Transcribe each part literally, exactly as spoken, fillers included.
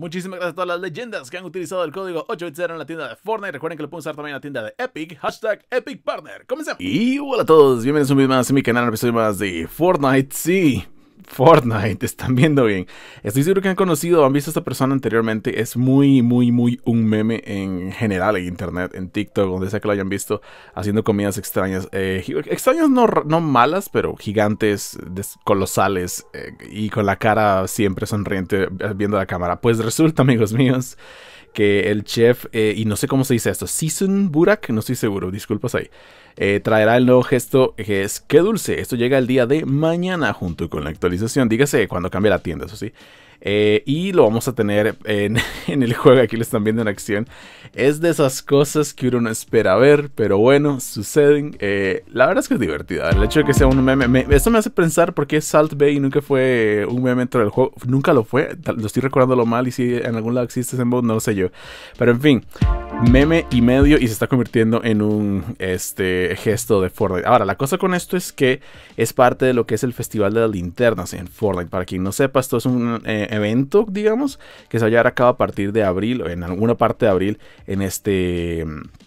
Muchísimas gracias a todas las leyendas que han utilizado el código ocho ocho cero en la tienda de Fortnite. Recuerden que lo pueden usar también en la tienda de Epic. Hashtag Epic Partner. Comencemos. Y hola a todos, bienvenidos un video más a mi canal, un episodio más de Fortnite. Sí, Fortnite, están viendo bien. Estoy seguro que han conocido o han visto a esta persona anteriormente. Es muy, muy, muy un meme en general en internet, en TikTok, donde sea que lo hayan visto, haciendo comidas extrañas. Eh, extrañas no, no malas, pero gigantes, colosales, eh, y con la cara siempre sonriente viendo la cámara. Pues resulta, amigos míos, que el chef, eh, y no sé cómo se dice esto, Season Burak, no estoy seguro, disculpas ahí, eh, traerá el nuevo gesto que es ¡Qué dulce! Esto llega el día de mañana junto con la actualización, dígase cuando cambie la tienda, eso sí. Eh, y lo vamos a tener en, en el juego, aquí lo están viendo en acción. Es de esas cosas que uno no espera ver, pero bueno, suceden. Eh, la verdad es que es divertida. El hecho de que sea un meme, me, esto me hace pensar por qué Salt Bae nunca fue un meme dentro del juego. Nunca lo fue, lo estoy recordándolo mal, y si en algún lado existe ese mod, no lo sé yo. Pero en fin, meme y medio, y se está convirtiendo en un este, gesto de Fortnite. Ahora, la cosa con esto es que es parte de lo que es el Festival de las Linternas en Fortnite. Para quien no sepa, esto es un eh, evento, digamos, que se va a llevar a cabo a partir de abril, o en alguna parte de abril, en este...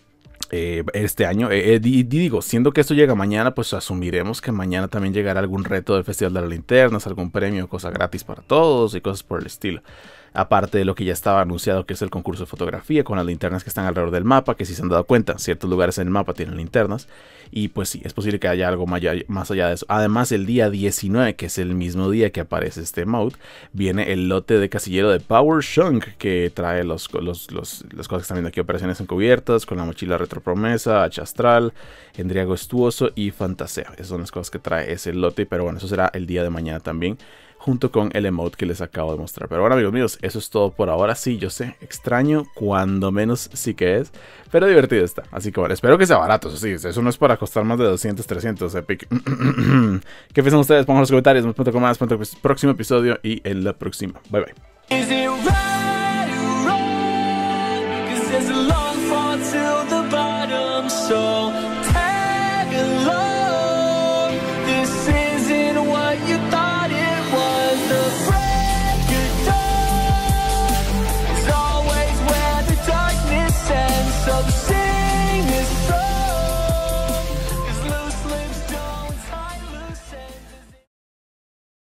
Eh, este año, eh, eh, digo, siendo que esto llega mañana, pues asumiremos que mañana también llegará algún reto del Festival de las Linternas, algún premio, cosa gratis para todos y cosas por el estilo. Aparte de lo que ya estaba anunciado, que es el concurso de fotografía con las linternas que están alrededor del mapa, que si se han dado cuenta, ciertos lugares en el mapa tienen linternas. Y pues sí, es posible que haya algo más allá de eso. Además, el día diecinueve, que es el mismo día que aparece este mode, viene el lote de casillero de Power Shunk, que trae los, los, los, las cosas que están viendo aquí: operaciones encubiertas, con la mochila retropromesa, hacha astral, endriago estuoso y fantasea. Esas son las cosas que trae ese lote, pero bueno, eso será el día de mañana también, junto con el emote que les acabo de mostrar. Pero bueno, amigos míos, eso es todo por ahora. Sí, yo sé, extraño, cuando menos sí que es, pero divertido está. Así que bueno, espero que sea barato, eso sí, eso no es para costar más de doscientos, trescientos, Epic. ¿Qué piensan ustedes? Pongan en los comentarios, nos vemos más para el próximo episodio y en la próxima. Bye bye.